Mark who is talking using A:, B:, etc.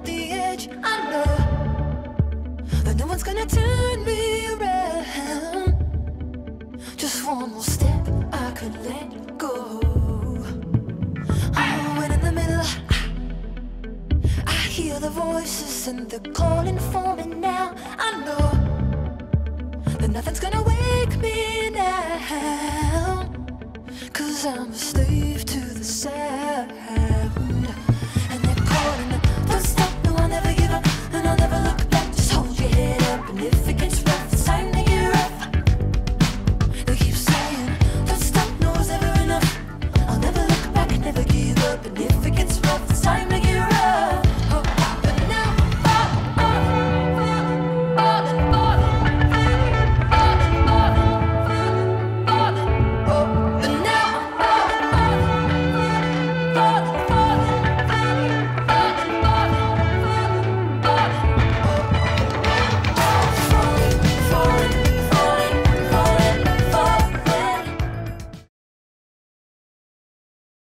A: the edge. I know that no one's gonna turn me around. Just one more step, I could let go. Oh, and in the middle, I hear the voices and they're calling for me now. I know that nothing's gonna wake me now, 'cause I'm a slave to the sound.